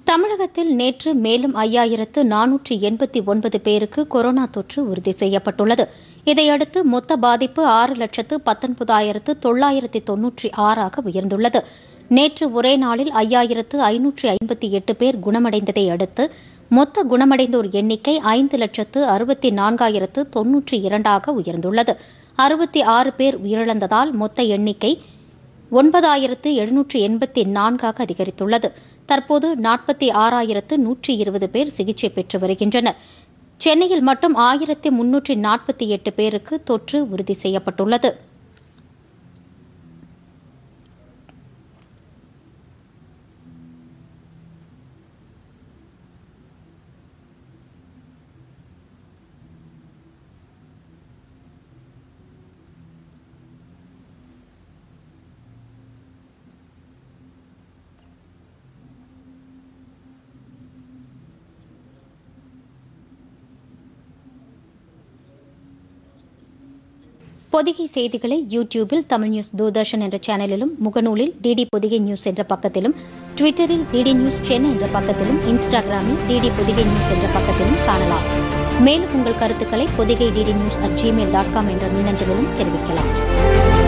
தமிழகத்தில் நேற்று மேலும் 5489 பேருக்கு கொரோனா தொற்று உறுதி செய்யப்பட்டுள்ளது. இதையடுத்து மொத்த பாதிப்பு 6,19,996 உயர்ந்துள்ளது. நேற்று ஒரே நாளில் 5558 பேர் குணமடைந்ததை அடுத்து மொத்த குணமடைந்தோர் எண்ணிக்கை 5,64,092 உயர்ந்துள்ளது. 66 பேர் உயிரிழந்ததால் மொத்த எண்ணிக்கை 9,784 அதிகரித்துள்ளது. தற்போது 46,120 பேர் சிகிச்சை பெற்று வருகின்றனர். சென்னையில் மட்டும் 1,348 பேருக்கு தொற்று உறுதி செய்யப்பட்டுள்ளது. பொதிகை செய்திகளை யூடியூபில் தமிழ்நியூஸ் தூர்தர்ஷன் என்ற சேனலிலும், முகநூலில் டிடி பொதிகை நியூஸ் என்ற பக்கத்திலும், ட்விட்டரில் டிடி நியூஸ் சென்னை என்ற பக்கத்திலும், இன்ஸ்டாகிராமில் டிடி பொதிகை நியூஸ் என்ற பக்கத்திலும் காணலாம். மேலும் உங்கள் கருத்துக்களை பொதிகை DD News@gmail.com என்ற மின்னஞ்சலிலும் தெரிவிக்கலாம்.